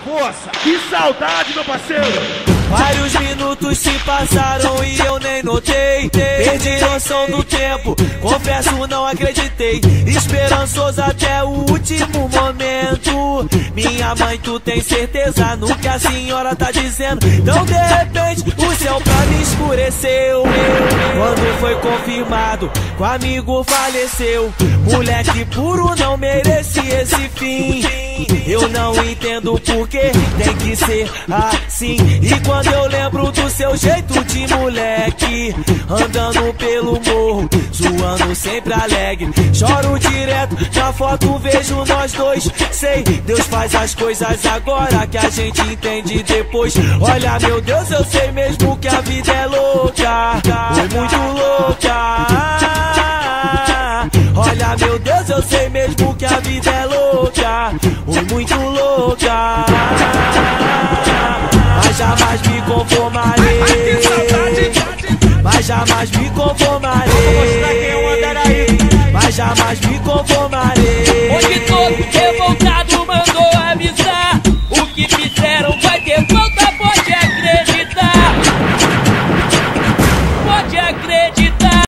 força. Que saudade, meu parceiro. Vários minutos se passaram e eu nem notei. Perdi noção do tempo, confesso não acreditei. Esperançoso até o último momento. Minha mãe, tu tem certeza no que a senhora tá dizendo? Então de repente o céu pra mim escureceu. Quando foi confirmado que o amigo faleceu. Moleque puro não merecia esse fim. Eu não entendo porque tem que ser assim. E quando eu lembro do seu jeito de moleque, andando pelo morro, zoando sempre alegre, choro direto, na foto vejo nós dois. Sei, Deus faz as coisas agora que a gente entende depois. Olha meu Deus, eu sei mesmo que a vida é louca, é muito louca. Olha meu Deus, eu sei mesmo que a vida é louca, oi muito louca. Mas jamais me conformarei, mas jamais me conformarei, mas jamais me conformarei.